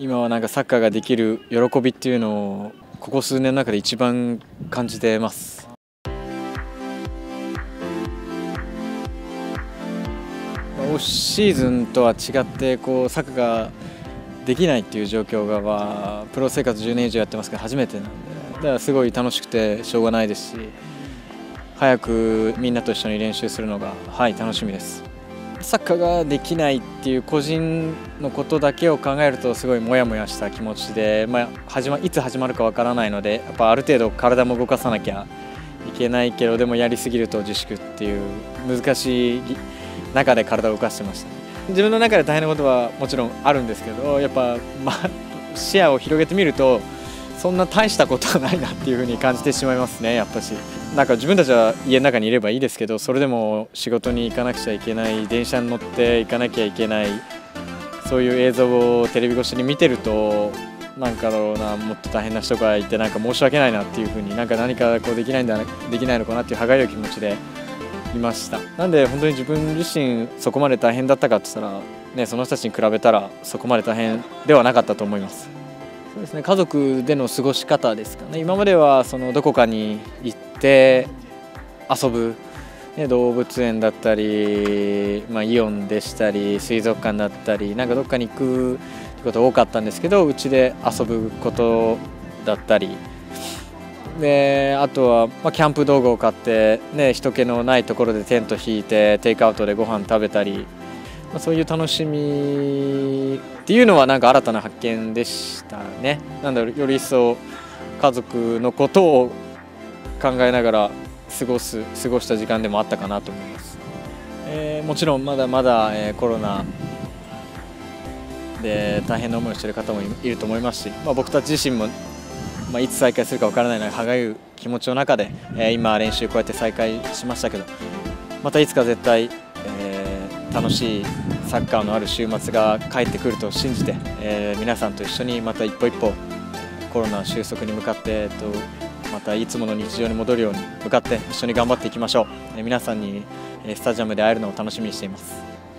今はなんかサッカーができる喜びっていうのをここ数年の中で一番感じてます。オフシーズンとは違ってこうサッカーができないっていう状況が、プロ生活10年以上やってますけど初めてなんで、だからすごい楽しくてしょうがないですし、早くみんなと一緒に練習するのが、楽しみです。サッカーができないっていう個人のことだけを考えるとすごいモヤモヤした気持ちで、いつ始まるかわからないので、やっぱある程度体も動かさなきゃいけないけど、でもやりすぎると自粛っていう難しい中で体を動かしてました。自分の中で大変なことはもちろんあるんですけど、やっぱ、視野を広げてみるとそんな大したことはないなっていうふうに感じてしまいますね。やっぱしなんか自分たちは家の中にいればいいですけど、それでも仕事に行かなくちゃいけない、電車に乗って行かなきゃいけない、そういう映像をテレビ越しに見てると、なんかもっと大変な人がいてなんか申し訳ないなっていうふうに、何かこうできないのかなっていう歯がゆい気持ちでいました。なんで本当に自分自身そこまで大変だったかって言ったら、その人たちに比べたらそこまで大変ではなかったと思います。そうですね、家族での過ごし方ですかね。今まではどこかに行って遊ぶ、動物園だったり、イオンでしたり水族館だったり、なんかどっかに行くことが多かったんですけど、うちで遊ぶことだったりで、あとはキャンプ道具を買って、人気のないところでテント引いてテイクアウトでご飯食べたり、そういう楽しみっていうのはなんか新たな発見でしたね。より一層家族のことを考えながら過ごした時間でもあったかなと思います。もちろんまだまだコロナで大変な思いをしている方もいると思いますし、僕たち自身もいつ再開するかわからないので歯がゆい気持ちの中で今練習こうやって再開しましたけど、またいつか絶対楽しいサッカーのある週末が帰ってくると信じて、皆さんと一緒にまた一歩一歩コロナ収束に向かって、またいつもの日常に戻るように向かって一緒に頑張っていきましょう。皆さんにスタジアムで会えるのを楽しみにしています。